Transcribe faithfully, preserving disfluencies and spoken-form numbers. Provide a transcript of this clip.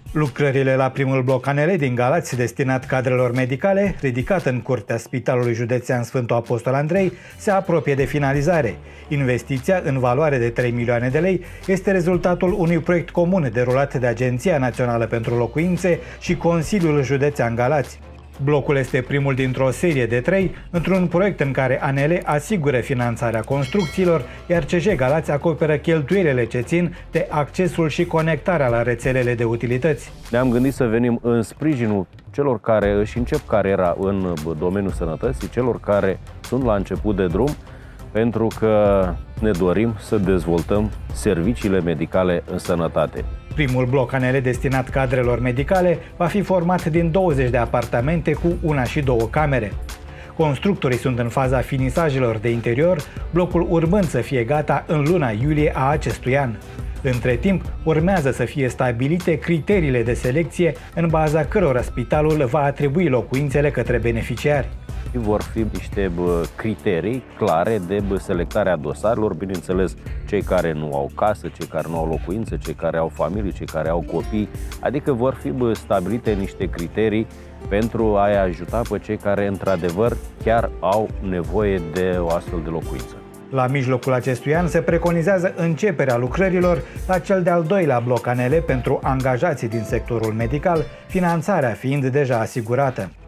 Lucrările la primul bloc A N L din Galați, destinat cadrelor medicale, ridicat în curtea Spitalului Județean Sfântul Apostol Andrei, se apropie de finalizare. Investiția, în valoare de trei milioane de lei, este rezultatul unui proiect comun derulat de Agenția Națională pentru Locuințe și Consiliul Județean Galați. Blocul este primul dintr-o serie de trei, într-un proiect în care A N L asigură finanțarea construcțiilor, iar C J Galați acoperă cheltuielile ce țin de accesul și conectarea la rețelele de utilități. Ne-am gândit să venim în sprijinul celor care își încep cariera în domeniul sănătății, celor care sunt la început de drum, pentru că ne dorim să dezvoltăm serviciile medicale în sănătate. Primul bloc A N L destinat cadrelor medicale va fi format din douăzeci de apartamente cu una și două camere. Constructorii sunt în faza finisajelor de interior, blocul urmând să fie gata în luna iulie a acestui an. Între timp, urmează să fie stabilite criteriile de selecție în baza cărora spitalul va atribui locuințele către beneficiari. Vor fi niște criterii clare de selectare a dosarelor, bineînțeles cei care nu au casă, cei care nu au locuință, cei care au familii, cei care au copii, adică vor fi stabilite niște criterii pentru a-i ajuta pe cei care într-adevăr chiar au nevoie de o astfel de locuință. La mijlocul acestui an se preconizează începerea lucrărilor la cel de-al doilea bloc A N L pentru angajații din sectorul medical, finanțarea fiind deja asigurată.